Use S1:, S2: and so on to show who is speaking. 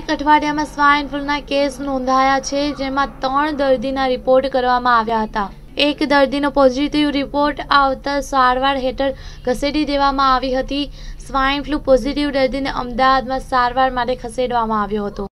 S1: एक अठवाडियामां swine फ्लूना case नोंधाया छे, जेमां 3 दर्दीना रिपोर्ट करवामां आव्या हता। एक दर्दीनो पॉजिटिव रिपोर्ट आवता सारवार हेठळ खसेडी देवामां आवी हती। स्वाइन फ्लू पॉजिटिव दर्दीने अमदावादमां सारवार माटे खसेडवामां આવ્યો હતો।